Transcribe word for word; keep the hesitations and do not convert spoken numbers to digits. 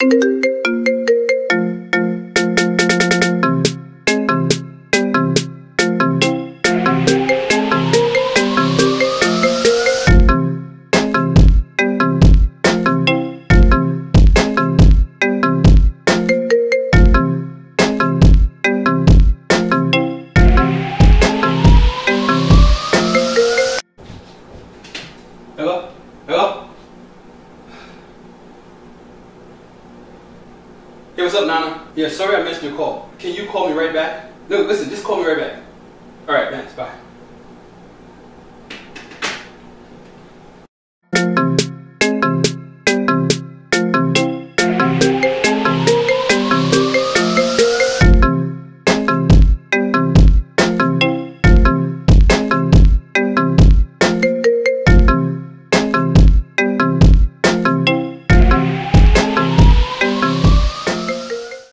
Hello? Hello? Hey, what's up, Nana? Yeah, sorry I missed your call. Can you call me right back? No, listen, just call me right back. Alright, thanks, bye.